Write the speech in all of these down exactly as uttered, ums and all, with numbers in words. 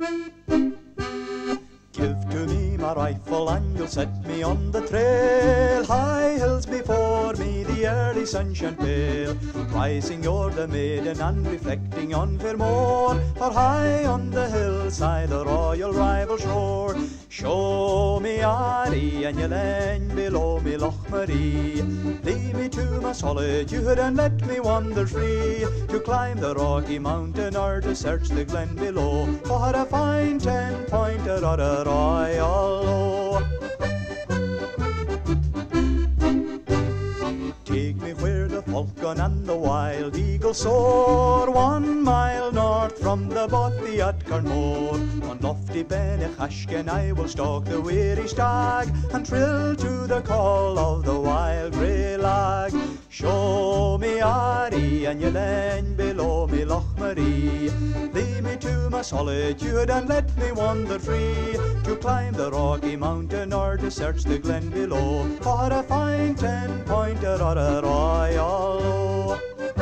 Give to me my rifle and you'll set me on the trail. High hills before me, the early sunshine pale, rising o'er the maiden and reflecting on Fairmore. For high on the hillside the royal rival shore. Show me Ari and you'll end below me Loch Maree. Lead me to my solitude and let me wander free, to climb the rocky mountain or to search the glen below, for a fine ten-pointer or a royal. Take me where the falcon and the wild eagle soar, one mile north from the Bothy at Carnmore. On lofty Benechashken I will stalk the weary stag, and trill to the call of the wild grey lag. Show me Ari and you'll end below me Loch Maree. Lead me to my solitude and let me wander free, to climb the rocky mountain or to search the glen below, for a fine ten-pointer or a royal.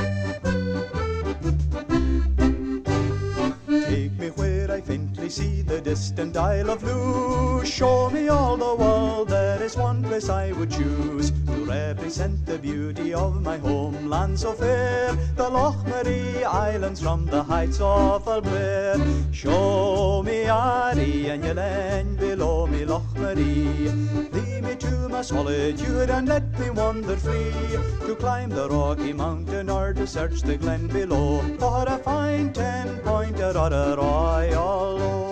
Take me where I faintly see the distant Isle of Loo. Show me all the world, there is one place I would choose, to represent the beauty of my homeland so fair, the Loch Maree Islands from the heights of Albert. Show me Ari and you'll end below me Loch Maree. Lead me to my solitude and let me wander free, to climb the rocky mountain or to search the glen below, for a fine ten-pointer or a royal.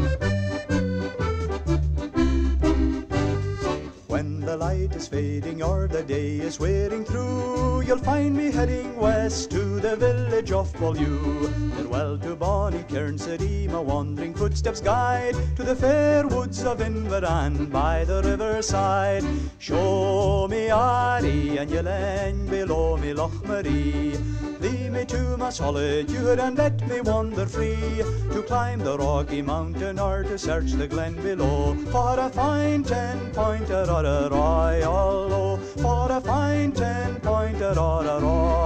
When the light is fading or the day is wearing through, you'll find me heading west to the village of Beaulieu. Farewell to bonny Cairn City, my wandering footsteps guide, to the fair woods of Inveran by the riverside. Show me Ari and you'll end below me Loch Maree. Lead me to my solitude and let me wander free, to climb the rocky mountain or to search the glen below, for a fine ten-pointer or a royal, for a fine ten-pointer or a royal.